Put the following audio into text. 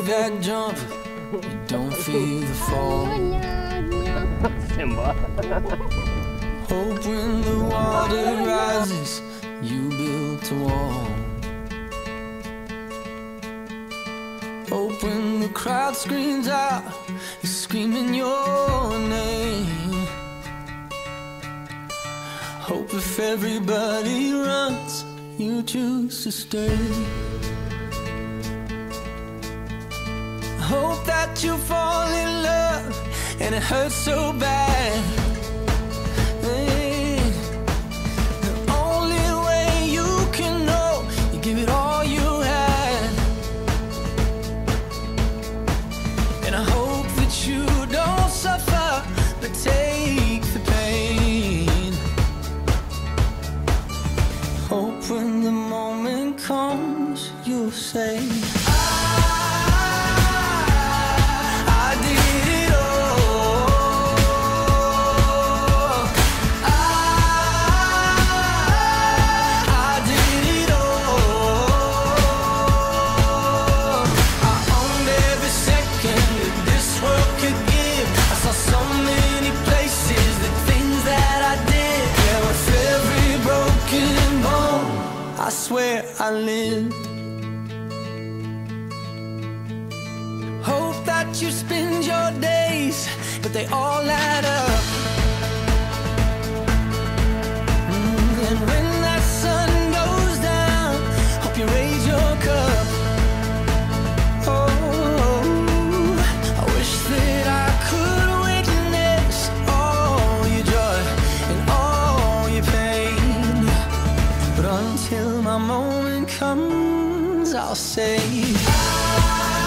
that jump, you don't feel the fall. Hope when the water rises, you built a wall. Hope when the crowd screams out, you're screaming your name. Hope if everybody runs, you choose to stay. Hope that you fall in love and it hurts so bad. Hey, the only way you can know, you give it all you had. And I hope that you don't suffer, but take the pain. Hope when the moment comes, you'll say, I swear I lived. Hope that you spend your days, but they all add up. And when that sun goes down, hope you raise your cup. Oh, I wish that I could witness all your joy and all your pain, but until my moment comes, I'll say